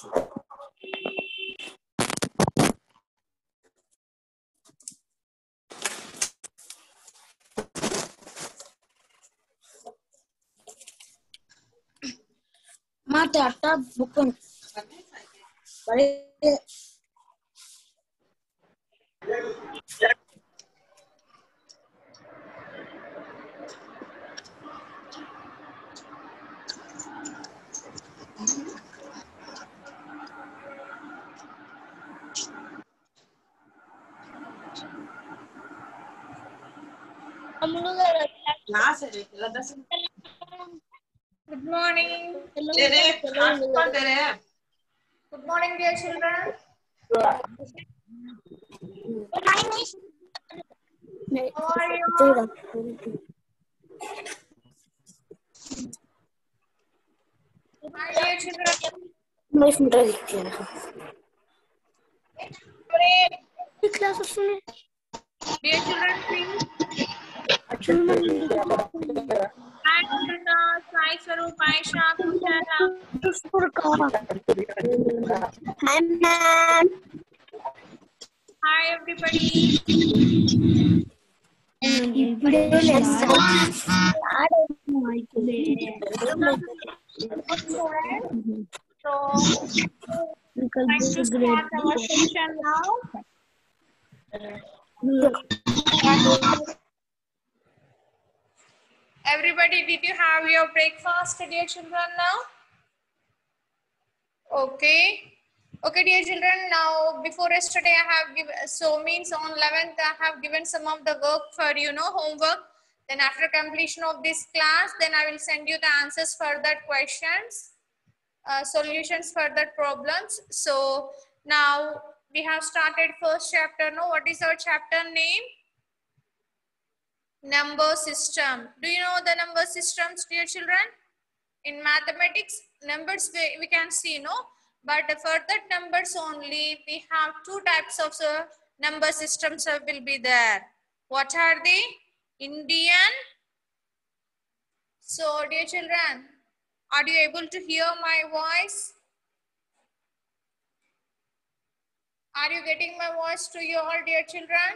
Mate atta bukan. Balik. Good morning. Good morning, dear children. How are you all? Hi, dear children. Dear children, please. Hi, Amrita, Sai Sarup, Aisha, Kushara. Hi, ma'am. Hi, everybody. So, trying to start our session now. Everybody, did you have your breakfast, dear children, now? Okay. Okay, dear children, now before yesterday I have given, so means on 11th I have given some of the work for, homework. Then after completion of this class, then I will send you the answers for that questions, solutions for that problems. So now we have started first chapter. No, what is our chapter name? Number system. Do you know the number systems, dear children? In mathematics, numbers we can see, no? But for that numbers only, we have two types of number systems will be there. What are they? Indian. So, dear children, are you able to hear my voice? Are you getting my voice to you all, dear children?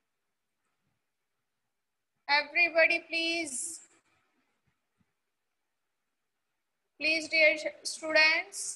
Everybody, please. Please, dear students.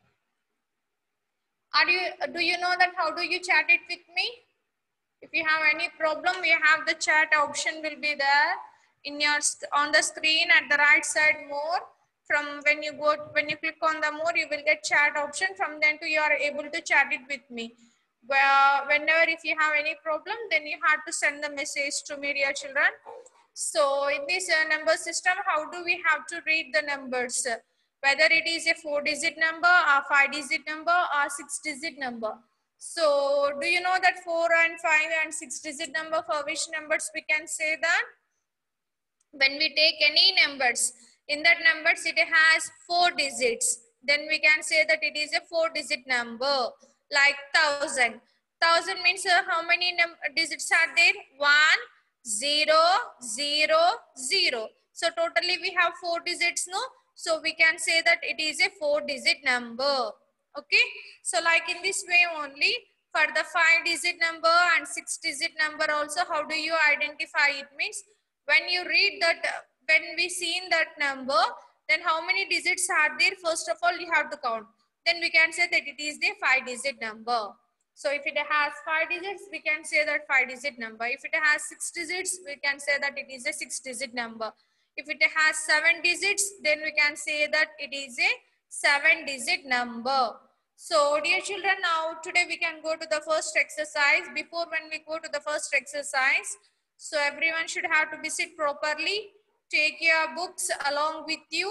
Do you know that how do you chat it with me? If you have any problem, we have the chat option will be there in your on the screen at the right side more. From when you click on the more, you will get chat option. From then to you are able to chat it with me. Whenever if you have any problem, then you have to send the message to me, dear children. So in this number system, how do we have to read the numbers? Whether it is a 4-digit number, a 5-digit number, or 6-digit number. So do you know that 4 and 5 and 6-digit number, for which numbers we can say that? When we take any numbers, in that numbers it has 4 digits. Then we can say that it is a 4-digit number, like 1000. 1000 means how many digits are there? 1, 0, 0, 0. So totally we have 4 digits, no? So we can say that it is a 4-digit number. Okay. So like in this way only, for the 5-digit number and 6-digit number also, how do you identify it? Means when you read that, when we seen that number, then how many digits are there? First of all, you have to count. Then we can say that it is the 5-digit number. So if it has 5 digits, we can say that 5-digit number. If it has 6 digits, we can say that it is a 6-digit number. If it has 7 digits, then we can say that it is a 7-digit number. So dear children, now today we can go to the first exercise. Before when we go to the first exercise, so everyone should have to be sit properly. Take your books along with you.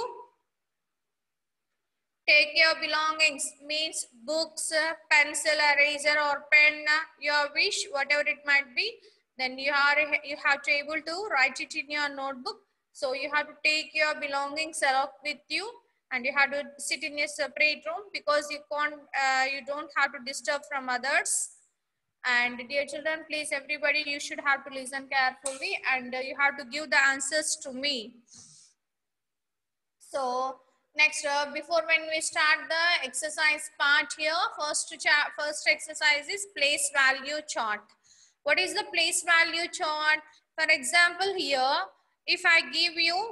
Take your belongings, means books, pencil, eraser or pen, your wish, whatever it might be. Then you have to able to write it in your notebook. So you have to take your belongings along with you, and you have to sit in a separate room, because you don't have to disturb from others. And dear children, please everybody, you should have to listen carefully, and you have to give the answers to me. So Next, before when we start the exercise part here, first exercise is place value chart. What is the place value chart? For example, here, if I give you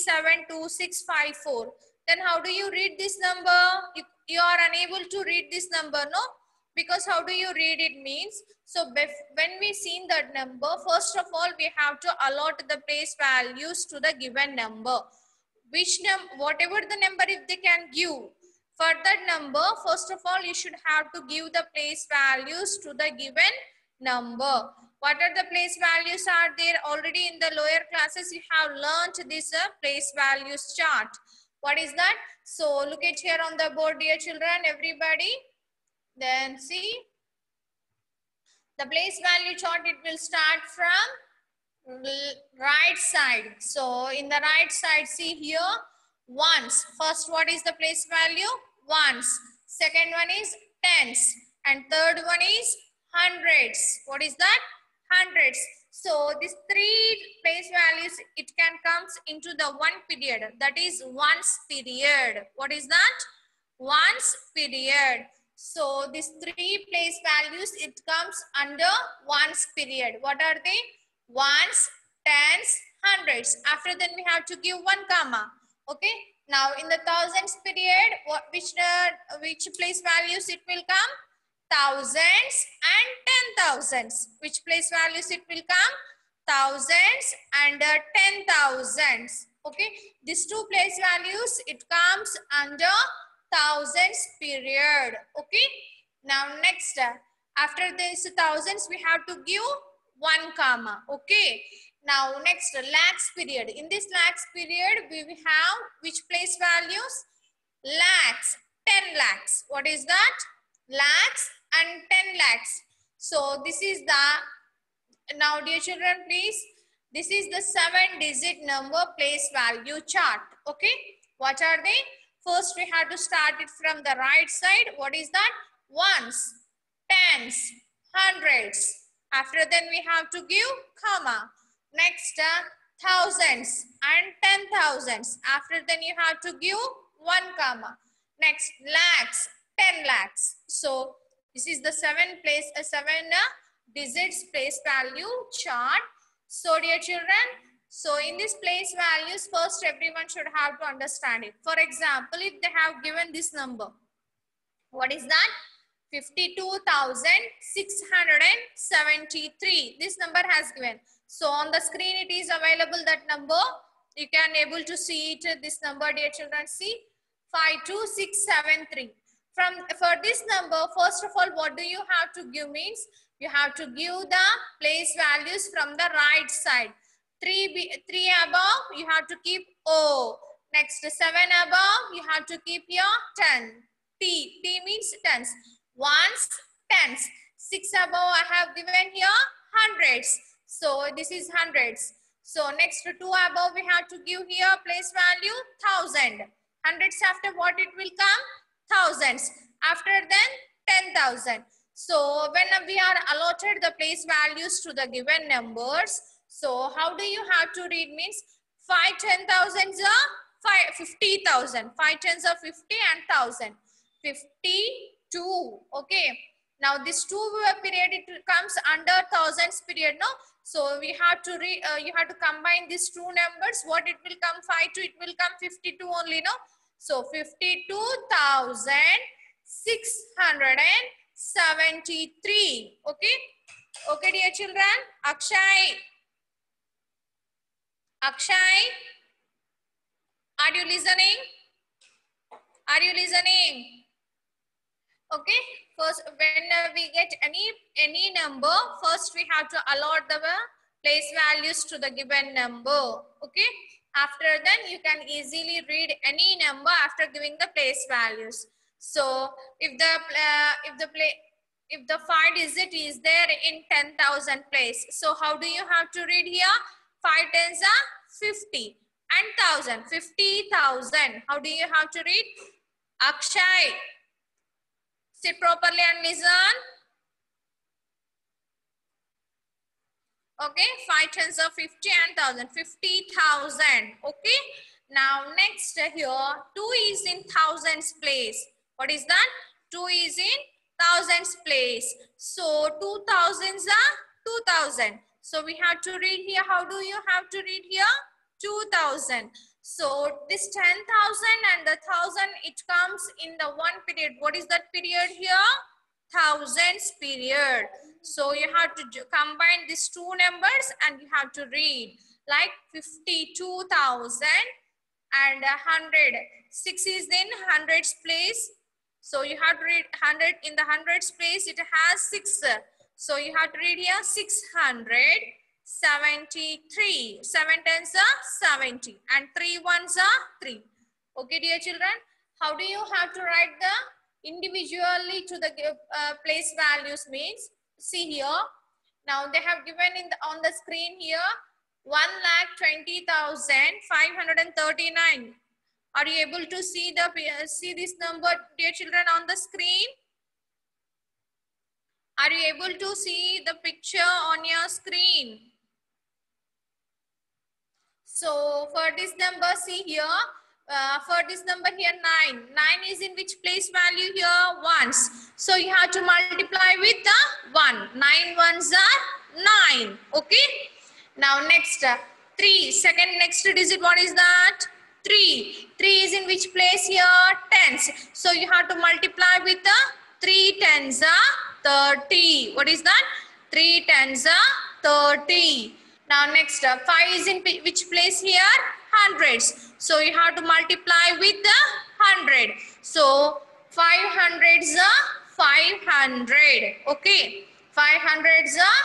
372654, then how do you read this number? You are unable to read this number, no? Because how do you read it means? So when we see that number, first of all, we have to allot the place values to the given number. Whatever the number if they can give, for that number, first of all, you should have to give the place values to the given number. What are the place values are there already in the lower classes? You have learned this place values chart. What is that? So look at here on the board, dear children, everybody. Then see the place value chart. It will start from right side. So in the right side, see here, ones. First, what is the place value? Ones. Second one is tens. And third one is hundreds. What is that? Hundreds. So these three place values, it can comes into the one period. That is ones period. What is that? Ones period. So these three place values, it comes under ones period. What are they? Ones, tens, hundreds. After then we have to give one comma. Okay. Now in the thousands period, which place values it will come? Thousands and 10,000s. Which place values it will come? Thousands and 10,000s. Okay. These two place values, it comes under thousands period. Okay. Now next, after this thousands, we have to give one comma. Okay. Now next, lakhs period. In this lakhs period, we will have which place values? Lakhs, 10 lakhs. What is that? Lakhs and 10 lakhs. So this is the, now dear children, please, this is the 7-digit number place value chart. Okay. What are they? First, we have to start it from the right side. What is that? Ones, tens, hundreds. After then, we have to give comma. Next, thousands and 10,000s. After then, you have to give one comma. Next, lakhs, 10 lakhs. So this is the 7 digits place value chart. So dear children, so in this place values, first everyone should have to understand it. For example, if they have given this number, what is that? 52,673. This number has given. So on the screen it is available, that number. You can able to see it, this number, dear children. See, 52673. For this number, first of all, what do you have to give means? You have to give the place values from the right side. 3 above, you have to keep O. Next, 7 above, you have to keep your 10. T means tens. Ones, tens. 6 above, I have given here hundreds. So this is hundreds. So next, 2 above, we have to give here place value 1000. Hundreds after what it will come? Thousands. After then 10,000. So when we are allotted the place values to the given numbers, so how do you have to read means 5 10,000s are 50,000. 5 tens are 50 and 1,000. 52. Okay. Now this 2 period, it comes under thousands period. No. So we have to you have to combine these two numbers. What it will come 5 to, it will come 52 only. No. So 52,673. Okay. Okay, dear children. Akshay, are you listening? Are you listening? Okay. First, when we get any number, first we have to allot the place values to the given number. Okay. After then, you can easily read any number after giving the place values. So if the 5 digit is there in 10,000 place, so how do you have to read here? 5 tens are 50 and 1,000. 50,000. How do you have to read? Akshay, sit properly and listen. Okay, 5 tens are 50 and 1,000. 50,000. Okay. Now next here, 2 is in thousands place. What is that? 2 is in thousands place. So 2000s are 2000. So we have to read here. How do you have to read here? 2000. So this 10,000 and the 1000, it comes in the one period. What is that period here? Thousands period. So you have to combine these two numbers and you have to read like 52,000 and 100. 6 is in hundreds place. So you have to read 100 in the hundreds place. It has 6. So you have to read here 673. 7 tens are 70 and 3 ones are 3. Okay, dear children. How do you have to write the individually to the place values means? See here. Now they have given in the, on the screen here 1,20,539. Are you able to see this number, dear children, on the screen? Are you able to see the picture on your screen? So for this number, see here. For this number here, 9. 9 is in which place value here? Ones. So you have to multiply with the 1. 9 ones are 9. Okay. Now next, 3. Second next digit, what is that? 3. 3 is in which place here? Tens. So you have to multiply with the 3 tens are 30. What is that? 3 tens are 30. Now next, 5 is in which place here? Hundreds. So you have to multiply with the 100. So 500s are 500. Okay. 500s are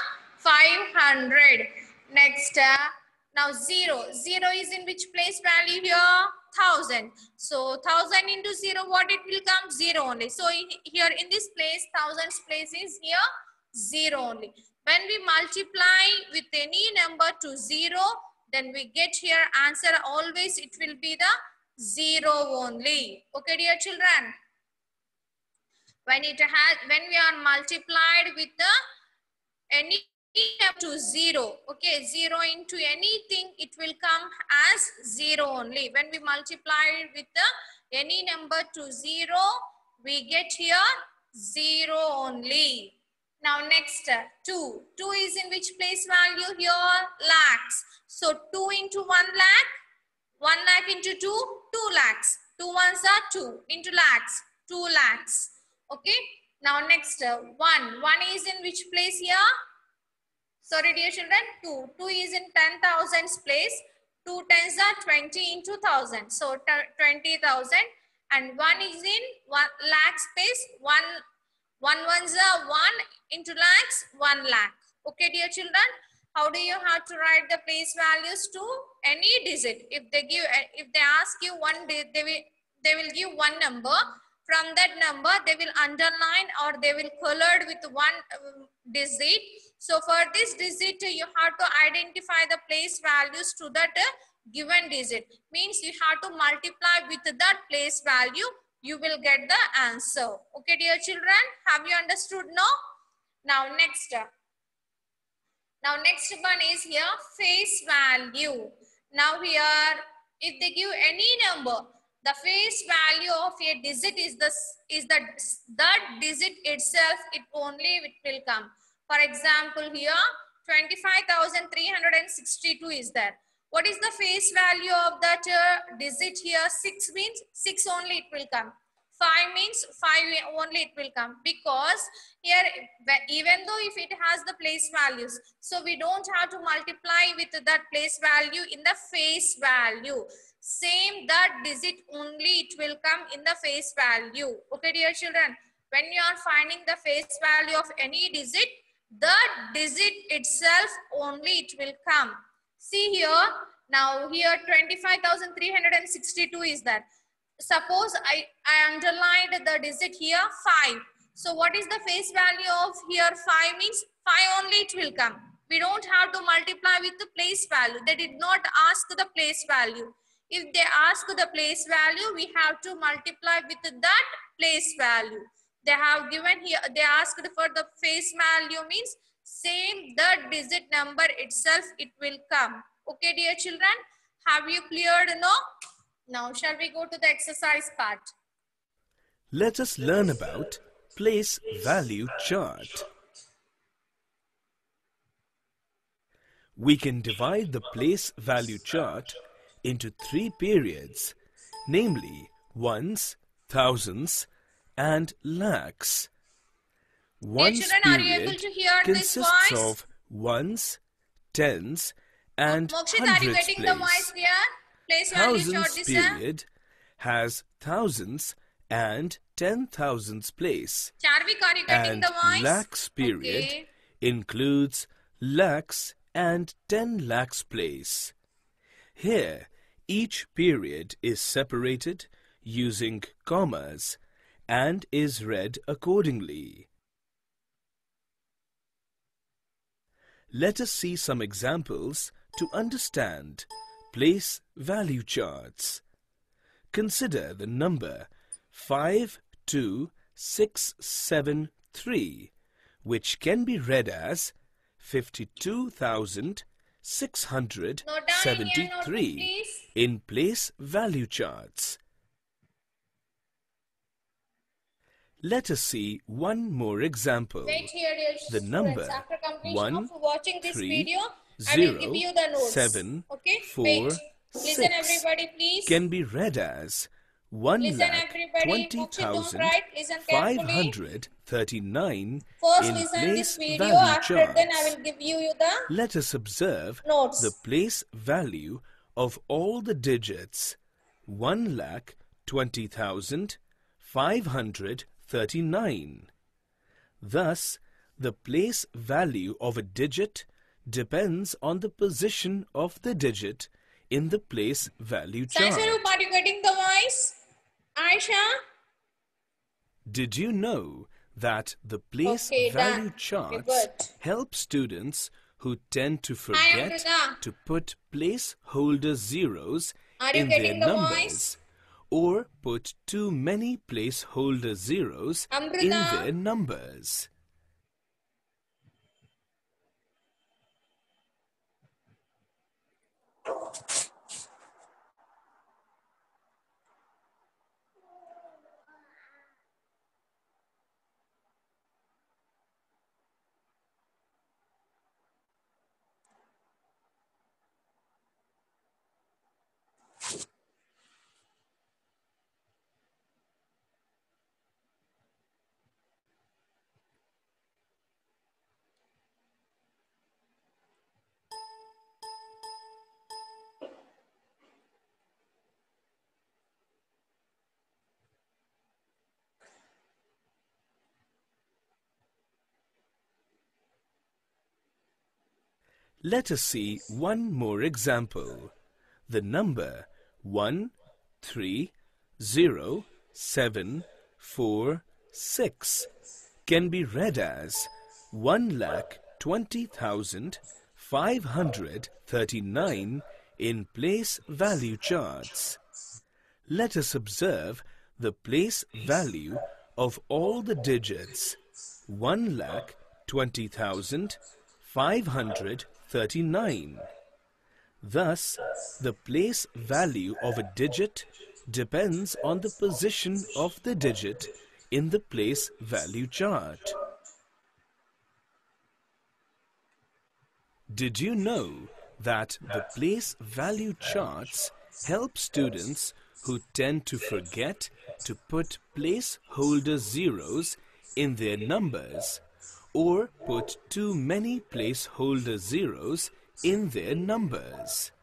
500. Next, now 0. 0 is in which place value here? 1000. So 1000 into 0, what it will come? 0 only. So here in this place, thousands place is here 0 only. When we multiply with any number to 0, then we get here answer always it will be the 0 only. Okay, dear children. When we are multiplied with the any to 0, okay, 0 into anything, it will come as 0 only. When we multiply with the any number to 0, we get here 0 only. Now next, 2. 2 is in which place value here? Lakhs. So 2 into 1 lakh, 1 lakh into 2, 2 lakhs. 2 ones are 2 into lakhs, 2 lakhs. Okay. Now next, 1. 1 is in which place here? Sorry, dear children, 2. 2 is in 10,000's place. 2 tens are 20 into 1000. So 20,000. And 1 is in 1 lakh space. 1 ones are 1 into lakhs, 1 lakh. Okay, dear children. How do you have to write the place values to any digit? If they ask you one, they will give one number. From that number, they will underline or they will colored with one digit. So for this digit, you have to identify the place values to that given digit. Means you have to multiply with that place value. You will get the answer. Okay, dear children, have you understood now? Now next one is here face value. Now here, if they give any number, the face value of a digit is that digit itself. It will come. For example, here 25,362 is there. What is the face value of that digit here? 6 means 6 only it will come. 5 means 5 only it will come, because here even though if it has the place values, so we don't have to multiply with that place value in the face value. Same that digit only it will come in the face value. Okay, dear children, when you are finding the face value of any digit, the digit itself only it will come. See here, now here 25,362 is that. Suppose I underlined the digit here 5. So what is the face value of here 5 means 5 only it will come. We don't have to multiply with the place value. They did not ask the place value. If they ask the place value, we have to multiply with that place value. They have given here, they asked for the face value means same the digit number itself it will come. Okay, dear children, have you cleared now? Now, shall we go to the exercise part? Let us learn about place value chart. We can divide the place value chart into 3 periods, namely ones, thousands, and lakhs. Ones children, are you able period to hear this consists voice? of ones, tens, and Mokshit, are you hundreds getting the voice place. clear? Place value chart Thousands this period has thousands and 10,000s place. Charvik, are you getting And the voice? lakhs period Okay. includes lakhs and 10 lakhs place. Here, each period is separated using commas and is read accordingly. Let us see some examples to understand place value charts. Consider the number 52673, which can be read as 52,673 in place value charts. Let us see one more example. Wait here, dear The students. number After completion 1, of watching this 3, video, I will 0, give you the notes. 7, Okay? 4, Wait. Listen 6 everybody, please. can be read as Listen everybody. Mokshit, don't write. Listen carefully. 1,20,539 First in listen place this video. value After charts. then I will give you the Let us observe notes. the place value of all the digits 1,20,539. Thus, the place value of a digit depends on the position of the digit in the place value chart. Saisharup, are you getting the voice? Aisha? Did you know that the place Okay, value done. charts Okay, good. help students who tend to Hi, forget Amrita. to put placeholder zeros Are you in their getting the numbers voice? or put too many placeholder zeros in Amrita. their numbers? Let us see one more example. The number 1,3,0,7,4,6 can be read as 1,20,539 in place value charts. Let us observe the place value of all the digits 1,20,539. Thus, the place value of a digit depends on the position of the digit in the place value chart. Did you know that the place value charts help students who tend to forget to put placeholder zeros in their numbers or put too many placeholder zeros in their numbers?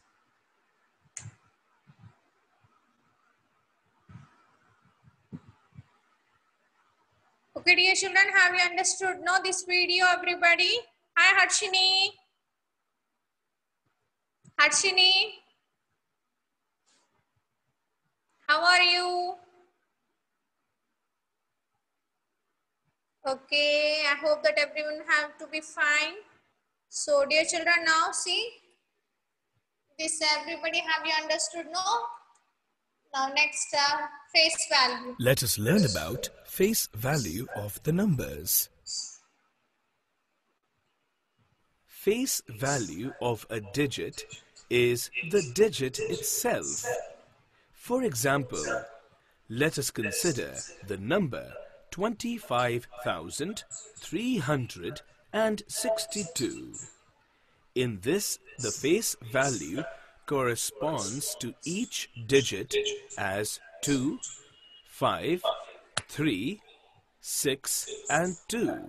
Okay, dear children, have you understood now this video, everybody? Hi, Harshini. Harshini. How are you? Okay, I hope that everyone have to be fine. So, dear children, now see this. Everybody, have you understood? No. Now, next, face value. Let us learn about face value of the numbers. Face value of a digit is the digit itself. For example, let us consider the number 25,362. In this, the face value corresponds to each digit as 2, 5, 3, 6 and 2.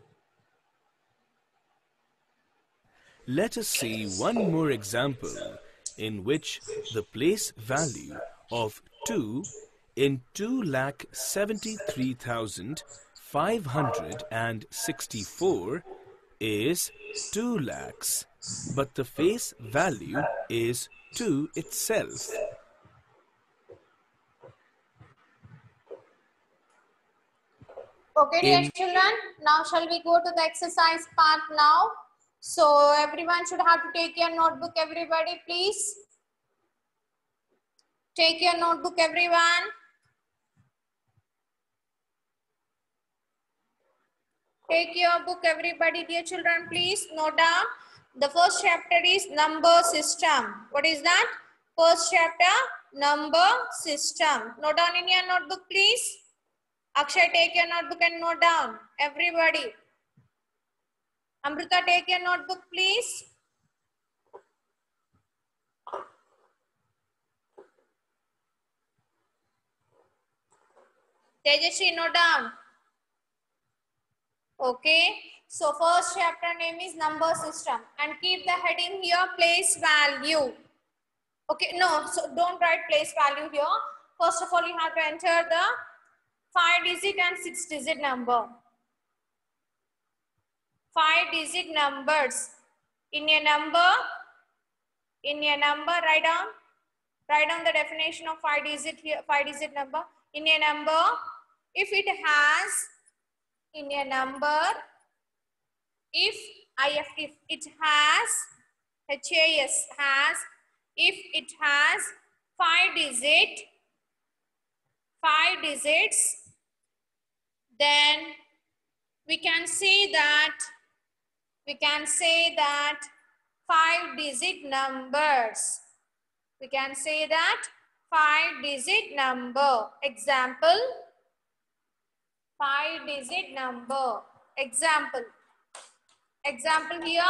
Let us see one more example in which the place value of 2 in 2,73,564 is 2 lakhs, but the face value is 2 itself. Okay, dear children, now shall we go to the exercise part now? So everyone should have to take your notebook, everybody, please. Take your notebook, everyone. Take your book, everybody, dear children, please. Note down. The first chapter is number system. What is that? First chapter, number system. Note down in your notebook, please. Akshay, take your notebook and note down. Everybody. Amrita, take your notebook, please. Tejaswi, note down. Okay. So first chapter name is number system and keep the heading here place value. Okay. No, so don't write place value here. First of all, you have to enter the 5-digit and 6-digit number. 5-digit numbers. In your number, write down the definition of 5-digit here, 5-digit number. In your number, if it has, in your number, if it has, HAS has, if it has 5 digits, then we can say that 5-digit numbers. We can say that 5-digit number. Example, 5-digit number. Example here,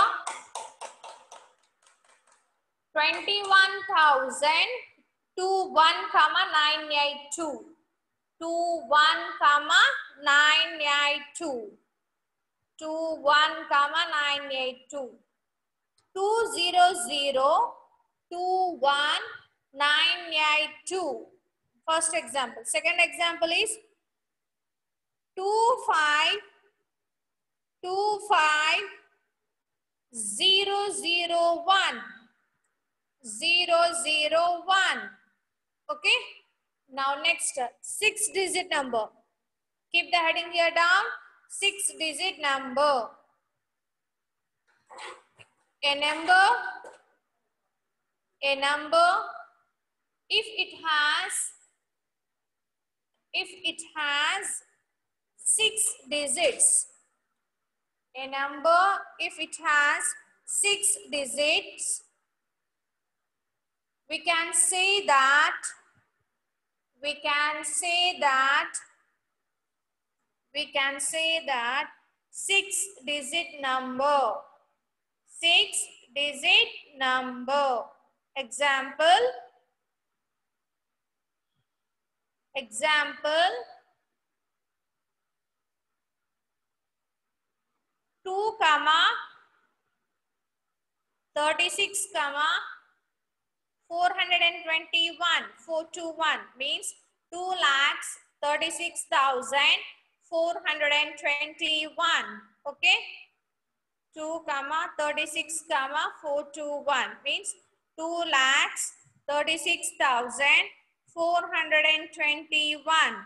21,021,982. 21,982. 21,982. 200,21,982. First example. Second example is 25,001. 001. Okay. Now next 6-digit number. Keep the heading here down. 6-digit number. A number, if it has 6 digits. A number, if it has 6 digits, we can say that 6-digit number. 6-digit number. Example, 2, 36, 421. 421 means 2,36,421. Okay. 2, 36, 421 means 2,36,421.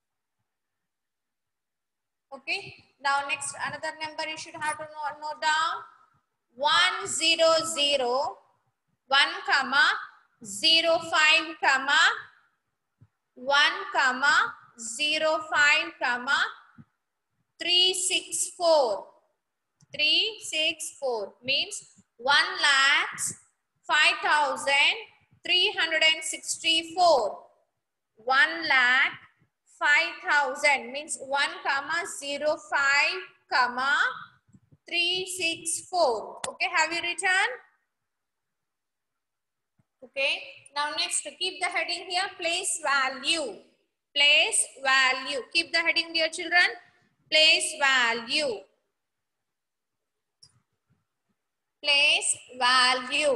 Okay. Now next another number you should have to note down. 100, 1, 0, 5, 1, 0, 5, 364. 364 means 1,05,364. 1,05,000 means 1,05,364. Okay, have you written? Okay, now next keep the heading here, place value. Place value. Keep the heading, dear children. Place value. Place value.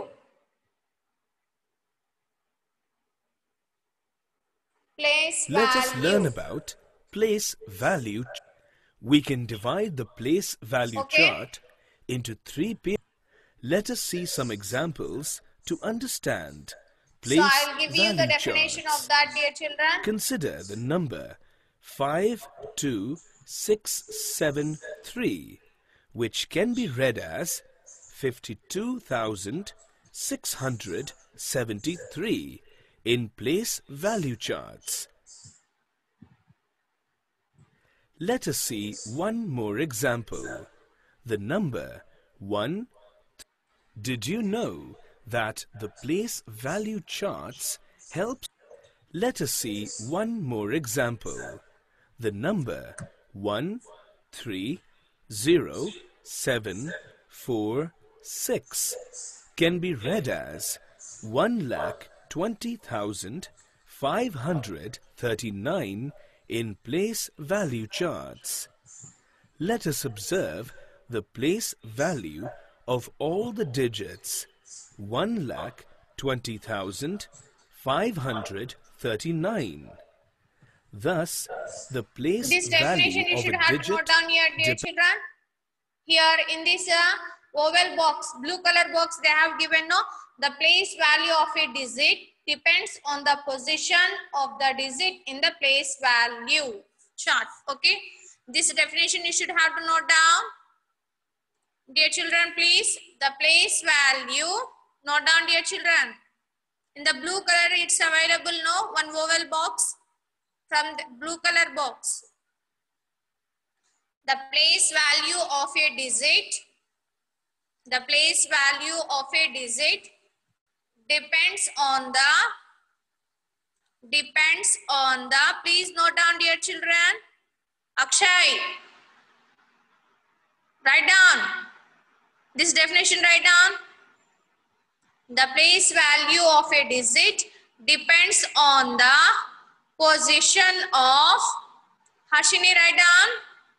Place Let us learn value. about place value. We can divide the place value Okay. chart into 3 pairs. Let us see some examples to understand So place I'll give you the value definition charts. of that, dear children. Consider the number 52673, which can be read as 52,673 in place value charts. Let us see one more example. The number 1. Did you know that the place value charts helps? Let us see one more example. The number 130746 can be read as 1,20,539 in place value charts. Let us observe the place value of all the digits 1,20,539. Thus, the place This definition value you of a should have to note digit down here, dear children. Here in this oval box, blue color box, they have given no the place value of a digit depends on the position of the digit in the place value chart. Okay, this definition you should have to note down, dear children. Please, the place value, note down, dear children. In the blue color, it's available. No, one oval box from the blue color box. The place value of a digit, the place value of a digit depends on the, please note down, dear children. Akshay, write down this definition, write down. The place value of a digit depends on the position of, Harshini, write down.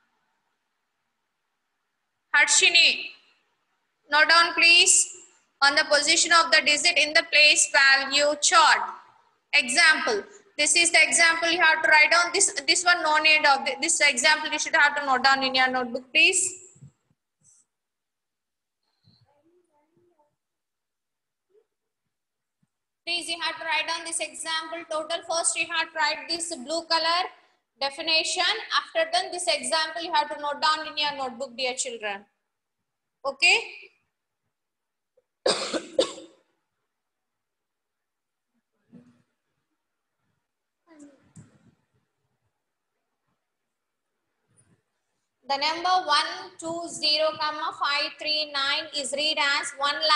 Harshini, note down please, on the position of the digit in the place value chart. Example, this is the example you have to write down. This one no need of this example you should have to note down in your notebook, please. Please, you have to write down this example. Total first you have to write this blue color definition. After then this example you have to note down in your notebook, dear children. Okay. The number 120,539 is read as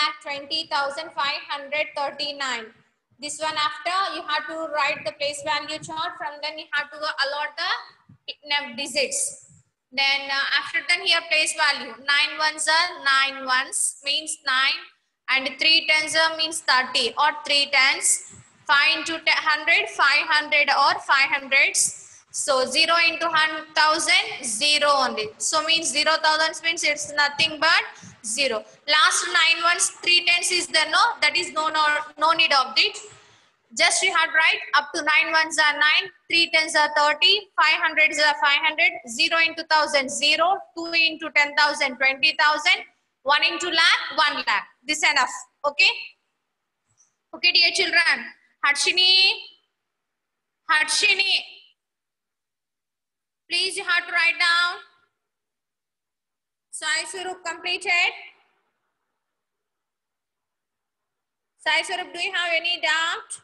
1,20,539. This one after you have to write the place value chart. From then you have to allot the digits. Then after then here place value. 9 ones are 9 ones means 9 and 3 tens means 30 or 3 tens. 5 into 100, 500 or 500s. So 0 into 1,000, 0 only. So means 0,000 means it's nothing but 0. Last 9 ones, 3 tens is there, no? That is no need of it. Just you have to write up to 9 ones are 9, 3 tens are 30, 500s are 500, 0 into 1,000, 0, 2 into 10,000, 20,000, 1 into lakh, 1 lakh. This enough. Okay? Okay, dear children. Harshini. Please, you have to write down. Sai Swarup completed. Sai Swarup, do you have any doubt?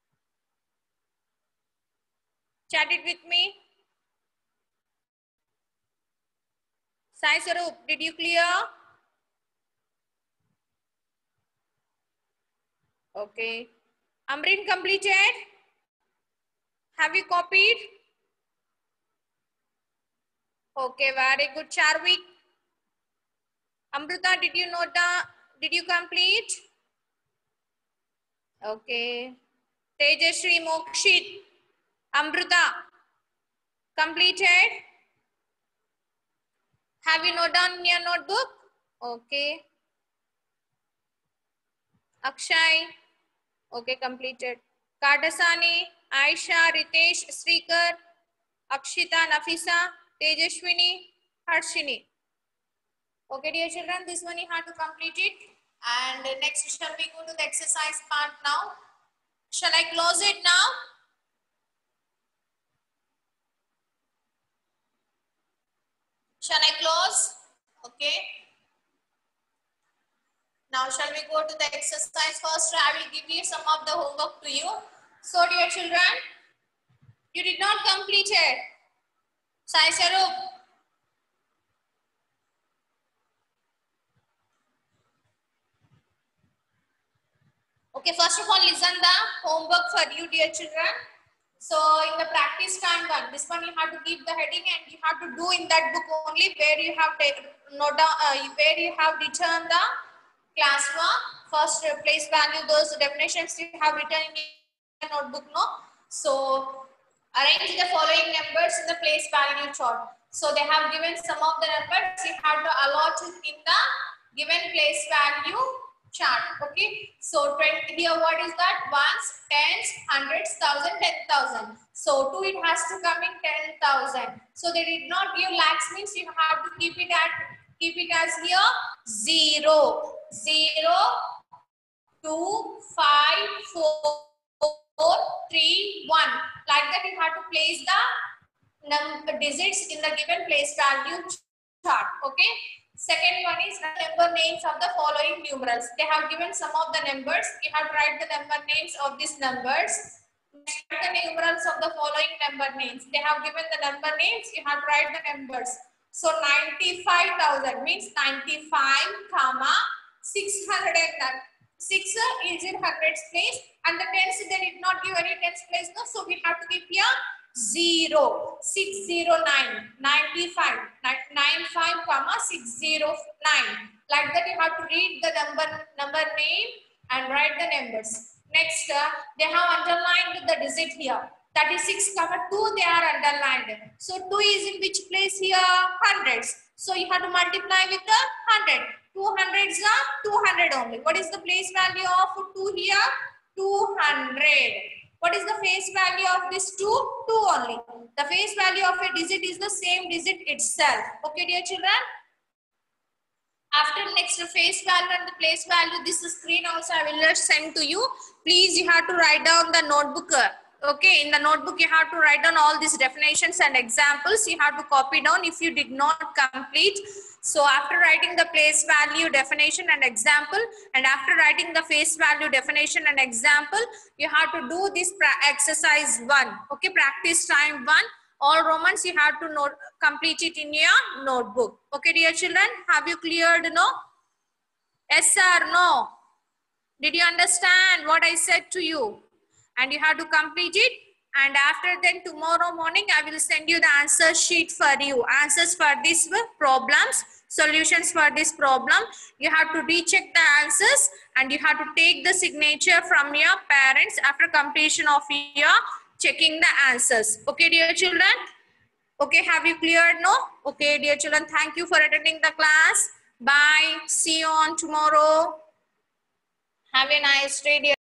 Chat it with me. Sai Swarup, did you clear? Okay. Amrin completed? Have you copied? Okay, very good, Charvik. Amrita, did you note down? Did you complete? Okay. Tejashri, Mokshit, Amrita, completed? Have you noted down in your notebook? Okay. Akshay, okay, completed. Kardasani, Aisha, Ritesh, Srikar, Akshita, Nafisa, Tejashwini, Harshini. Okay, dear children, this one you have to complete it. And next, shall we go to the exercise part now? Shall I close it now? Shall I close? Okay. Now, shall we go to the exercise first? I will give you some of the homework to you. So, dear children, you did not complete it. Sai Sarup. Okay, first of all, listen the homework for you, dear children. So, in the practice time one, this one you have to give the heading and you have to do in that book only where you have taken note down, where you have written the class one. First, place value, those definitions you have written in your notebook, no? So, arrange the following numbers in the place value chart. So, they have given some of the numbers, you have to allot it in the given place value chart. Okay, so 20 here, what is that? Ones, tens, hundreds, thousand, 10,000. So 2 it has to come in 10,000. So they did not give lakhs, means you have to keep it as here 0, 0, 2, 5, 4, 3, 1. Like that you have to place the digits in the given place value chart. Okay. Second one is the number names of the following numerals. They have given some of the numbers. You have to write the number names of these numbers. Next, the numerals of the following number names. They have given the number names. You have to write the numbers. So 95,000 means 95, comma 609. 6 is in hundreds place, and the tens they did not give any tens place. No, so we have to give here 0, 609, 95, 95, comma 609. Like that you have to read the number name and write the numbers. Next, they have underlined the digit here. 36, comma 2 they are underlined. So 2 is in which place here? Hundreds. So you have to multiply with the 100. 200 is 200 only. What is the place value of 2 here? 200. What is the face value of this 2? 2 only. The face value of a digit is the same digit itself. Okay, dear children? After next face value and the place value, this screen also I will send to you. Please, you have to write down the notebook. Okay, in the notebook you have to write down all these definitions and examples. You have to copy down if you did not complete. So after writing the place value definition and example, and after writing the face value definition and example, you have to do this exercise 1. Okay, practice time 1. All Romans you have to complete it in your notebook. Okay, dear children, have you cleared? No? Yes or no? Did you understand what I said to you? And you have to complete it. And after then tomorrow morning, I will send you the answer sheet for you. Answers for these problems, solutions for this problem. You have to recheck the answers and you have to take the signature from your parents after completion of your checking the answers. Okay, dear children? Okay, have you cleared? No? Okay, dear children, thank you for attending the class. Bye. See you on tomorrow. Have a nice day, dear.